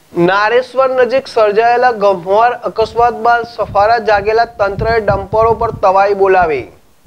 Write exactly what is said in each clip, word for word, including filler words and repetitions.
નારેશ્વર નજીક સર્જાયેલા ગમખ્વાર અકસ્માત બાદ સફારા જાગેલા તંત્રએ ડમ્પરો પર તવાઈ બોલાવી।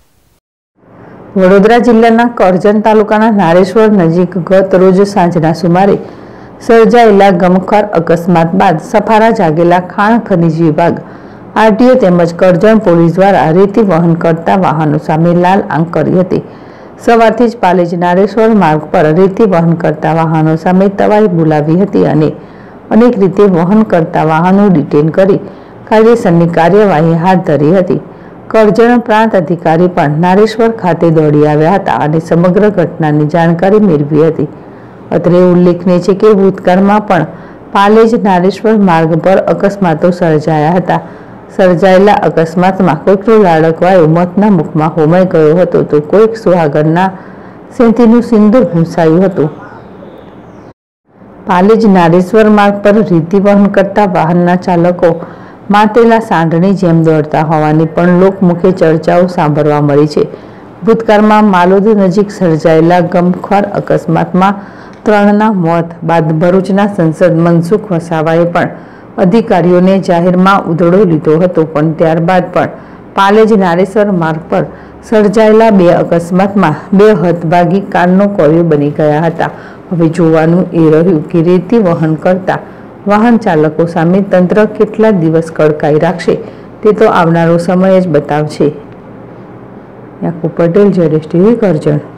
વડોદરા જિલ્લાના કરજણ તાલુકાના નારેશ્વર નજીક ગત રોજ સાંજના સુમારે સર્જાયેલા ગમખ્વાર અકસ્માત બાદ સફારા જાગેલા ખાણ ખનીજ વિભાગ આરટીઓ તેમજ કરજણ પોલીસ દ્વારા રેતી વહન કરતા વાહનો સામે લાલ આંખ કરી હતી। સવારથી જ પાલેજ નારેશ્વર માર્ગ પર રેતી વહન કરતા વાહનો સામે તવાઈ બોલાવી હતી અને અનેક રીતે વહન કરતા વાહનો ડિટેન કરી કાયદેસરની કાર્યવાહી હાથ ધરી હતી। કરજણ પ્રાંત અધિકારી પણ નારેશ્વર ખાતે દોડી આવ્યા હતા અને સમગ્ર ઘટનાની જાણકારી મેળવી હતી। અત્રે ઉલ્લેખનીય છે કે ભૂતકાળમાં પણ પાલેજ નારેશ્વર માર્ગ પર અકસ્માતો સર્જાયા હતા। સર્જાયેલા અકસ્માતમાં કોઈકનો લાડકવાયો મોતના મુખમાં હોમાઈ ગયો હતો તો કોઈક સુહાગરના સેંતીનું સિંદૂર ભૂંસાયું હતું। પાલેજ નારેશ્વર માર્ગ પર રેતી વહન કરતા વાહનના ચાલકો માતેલા સાંઢની જેમ દોડતા હોવાની પણ લોકમુખે ચર્ચાઓ સાંભળવા મળી છે। ભૂતકાળમાં માલોદ નજીક સર્જાયેલા ગમખ્વાર અકસ્માતમાં ત્રણના મોત બાદ ભરૂચના સંસદ મનસુખ વસાવાએ પણ અધિકારીઓને જાહેરમાં ઉધડો લીધો હતો, પણ ત્યારબાદ પણ પાલેજ નારેશ્વર માર્ગ પર સર્જાયેલા બે અકસ્માતમાં બે હતભાગી કાનનો કોળિયો બની ગયા હતા। હવે જોવાનું એ રહ્યું કે રેતી વહન કરતા વાહન ચાલકો સામે તંત્ર કેટલા દિવસ કડકાઈ રાખશે તે તો આવનારો સમય જ બતાવશે। યાકુબ પટેલ, જેડેશ ટીવી, કરજણ।